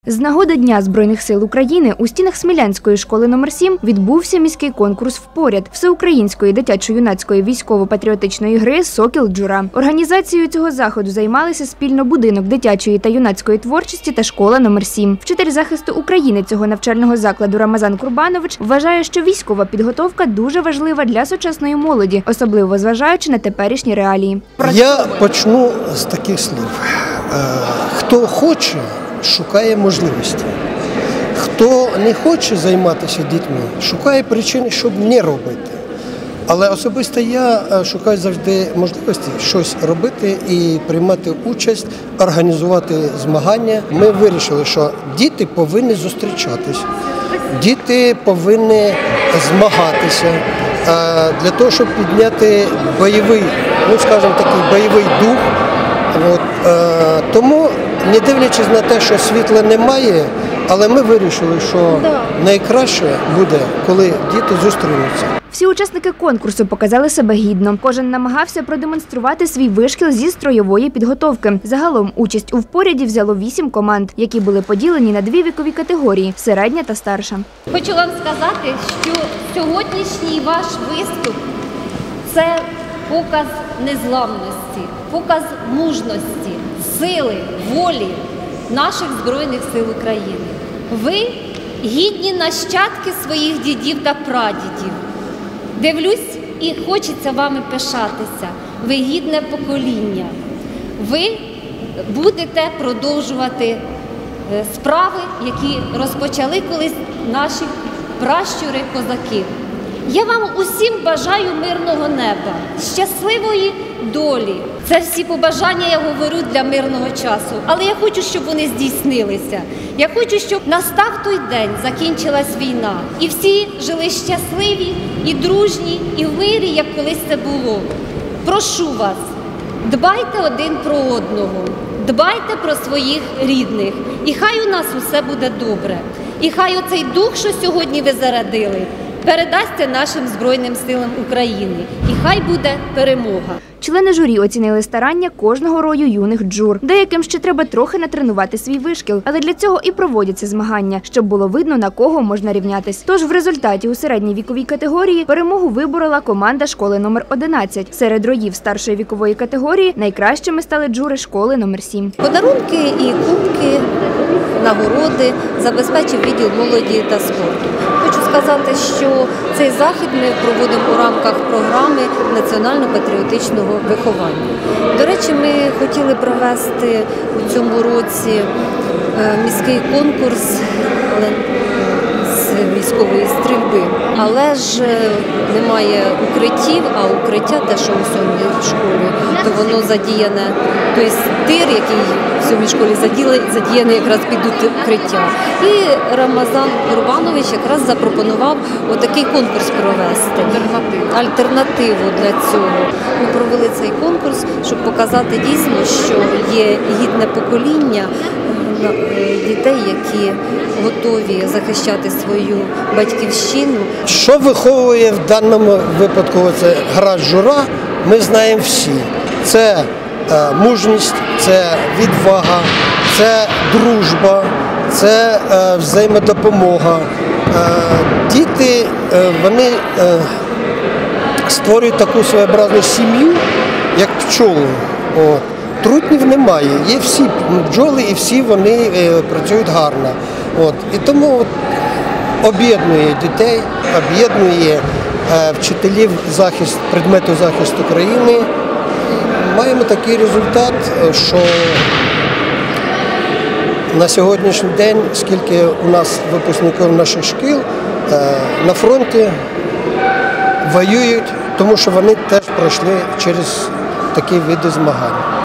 З нагоди Дня Збройних сил України у стінах Смілянської школи номер 7 відбувся міський конкурс «Впоряд» всеукраїнської дитячо-юнацької військово-патріотичної гри «Сокіл Джура». Організацією цього заходу займалися спільно будинок дитячої та юнацької творчості та школа номер 7. Вчитель захисту України цього навчального закладу Рамазан Курбанович вважає, що військова підготовка дуже важлива для сучасної молоді, особливо зважаючи на теперішні реалії. Я почну з таких слів. Хто хоче, шукає можливості. Хто не хоче займатися дітьми, шукає причини, щоб не робити. Але особисто я шукаю завжди можливості щось робити і приймати участь, організувати змагання. Ми вирішили, що діти повинні зустрічатись, діти повинні змагатися для того, щоб підняти бойовий, бойовий дух. Тому, не дивлячись на те, що світла немає, але ми вирішили, що найкраще буде, коли діти зустрінуться. Всі учасники конкурсу показали себе гідно. Кожен намагався продемонструвати свій вишкіл зі строєвої підготовки. Загалом участь у «Впоряді» взяло 8 команд, які були поділені на 2 вікові категорії – середня та старша. Хочу вам сказати, що сьогоднішній ваш виступ – це показ незламності, показ мужності, сили, волі наших Збройних сил України. Ви гідні нащадки своїх дідів та прадідів. Дивлюсь і хочеться вами пишатися. Ви гідне покоління. Ви будете продовжувати справи, які розпочали колись наші пращури-козаки. Я вам усім бажаю мирного неба, щасливої долі. Це всі побажання, я говорю, для мирного часу. Але я хочу, щоб вони здійснилися. Я хочу, щоб настав той день, закінчилась війна. І всі жили щасливі, і дружні, і в мирі, як колись це було. Прошу вас, дбайте один про одного, дбайте про своїх рідних. І хай у нас усе буде добре. І хай оцей дух, що сьогодні ви зарядили, передасться нашим Збройним силам України. І хай буде перемога. Члени журі оцінили старання кожного рою юних джур. Деяким ще треба трохи натренувати свій вишкіл, але для цього і проводяться змагання, щоб було видно, на кого можна рівнятись. Тож в результаті у середній віковій категорії перемогу виборола команда школи номер 11. Серед роїв старшої вікової категорії найкращими стали джури школи номер 7. Подарунки і кубки, нагороди забезпечив відділ молоді та спорту. Хочу сказати, що цей захід ми проводимо у рамках програми національно-патріотичного виховання. До речі, ми хотіли провести у цьому році міський конкурс з військової стрільби, але ж немає укриттів, а укриття, те, що у 7-й школі, то воно задіяне, тобто тир, який в 7-й школі задіяний якраз під укриття. І Рамазан Курбанович якраз запропонував отакий конкурс провести, альтернативу для цього. Ми провели цей конкурс, щоб показати дійсно, що є гідне покоління дітей, які готові захищати свою батьківщину. Що виховує в даному випадку це гра «Жура», ми знаємо всі. Це мужність, це відвага, це дружба, це взаємодопомога. Діти, вони створюють таку своєобразну сім'ю, як пчоли. Трутнів немає, є всі бджоли і всі вони працюють гарно. І тому об'єднує дітей, об'єднує вчителів предмету захисту країни. Маємо такий результат, що на сьогоднішній день, скільки у нас випускників наших шкіл на фронті воюють, тому що вони теж пройшли через такі види змагань.